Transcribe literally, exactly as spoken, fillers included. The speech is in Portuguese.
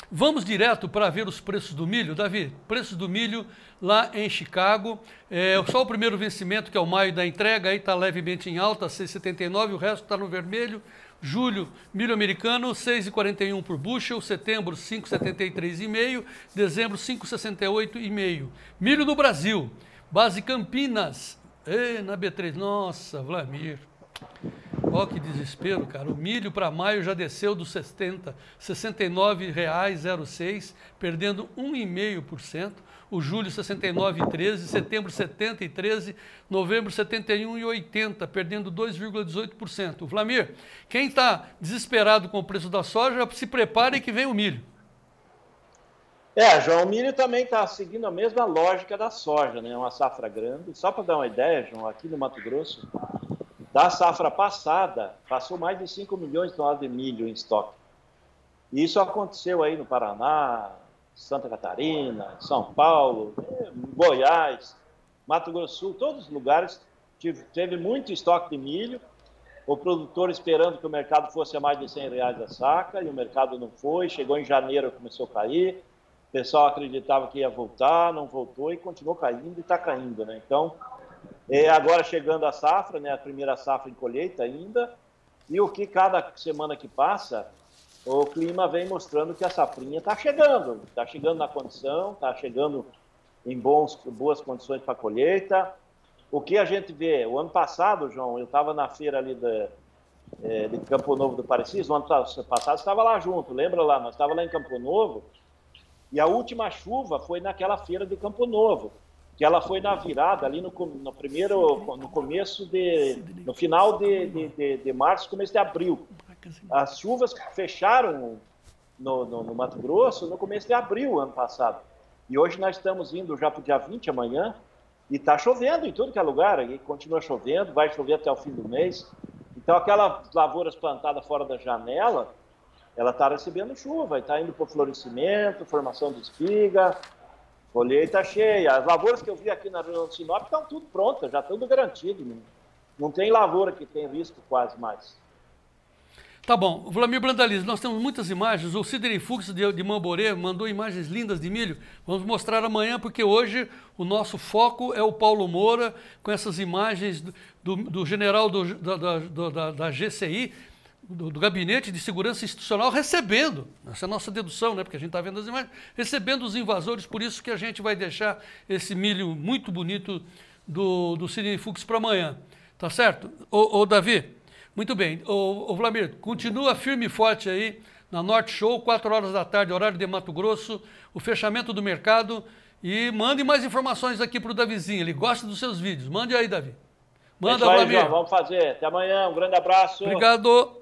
Vamos direto para ver os preços do milho, Davi. Preços do milho lá em Chicago. É, só o primeiro vencimento, que é o maio da entrega, aí está levemente em alta, seis vírgula setenta e nove, o resto está no vermelho. Julho, milho americano, seis vírgula quarenta e um por bushel. Setembro, cinco vírgula setenta e três vírgula cinco. Dezembro, cinco vírgula sessenta e oito vírgula cinco. Milho do Brasil, base Campinas. Ei, na B três, nossa, Vlamir. Ó, que desespero, cara. O milho para maio já desceu dos sessenta, sessenta e nove reais e zero seis, perdendo um vírgula cinco por cento. O julho sessenta e nove vírgula treze, setembro setenta e treze, novembro setenta e um vírgula oitenta, perdendo dois vírgula dezoito por cento. Vlamir, quem está desesperado com o preço da soja, se prepare que vem o milho. É, João, o milho também está seguindo a mesma lógica da soja, né? Uma safra grande. Só para dar uma ideia, João, aqui no Mato Grosso, da safra passada, passou mais de cinco milhões de toneladas de milho em estoque. E isso aconteceu aí no Paraná, Santa Catarina, São Paulo, Goiás, Mato Grosso do Sul, todos os lugares teve muito estoque de milho, o produtor esperando que o mercado fosse a mais de cem reais a saca, e o mercado não foi, chegou em janeiro, começou a cair, o pessoal acreditava que ia voltar, não voltou e continuou caindo e está caindo, né? Então, é, agora chegando a safra, né, a primeira safra em colheita ainda, e o que cada semana que passa, o clima vem mostrando que a safrinha está chegando, está chegando na condição, está chegando em bons, boas condições para a colheita. O que a gente vê, o ano passado, João, eu estava na feira ali de, é, de Campo Novo do Parecis, o ano passado estava lá junto, lembra lá, nós estávamos lá em Campo Novo, e a última chuva foi naquela feira de Campo Novo, que ela foi na virada, ali no, no primeiro, no começo de, no final de, de, de, de março, começo de abril. As chuvas fecharam no, no, no Mato Grosso no começo de abril, ano passado. E hoje nós estamos indo já para o dia vinte, amanhã, e está chovendo em tudo que é lugar, e continua chovendo, vai chover até o fim do mês. Então, aquelas lavouras plantadas fora da janela, ela está recebendo chuva, está indo para o florescimento, formação de espiga, colheita cheia. As lavouras que eu vi aqui na região do Sinop estão tudo prontas, já tudo garantido. Não, não tem lavoura que tem risco quase mais. Tá bom. Vlamir Brandalize, nós temos muitas imagens. O Sidney Fux de, de Mamborê mandou imagens lindas de milho. Vamos mostrar amanhã, porque hoje o nosso foco é o Paulo Moura, com essas imagens do, do, do general do, da, da, da, da G C I, do, do Gabinete de Segurança Institucional, recebendo, essa é a nossa dedução, né, porque a gente está vendo as imagens, recebendo os invasores, por isso que a gente vai deixar esse milho muito bonito do, do Sidney Fux para amanhã. Tá certo? Ô, ô Davi, muito bem. Ô, ô Vlamir, continua firme e forte aí na Norte Show, quatro horas da tarde, horário de Mato Grosso, o fechamento do mercado, e mande mais informações aqui para o Davizinho, ele gosta dos seus vídeos. Mande aí, Davi. Manda, é isso aí, Vlamir. João, vamos fazer. Até amanhã, um grande abraço. Obrigado.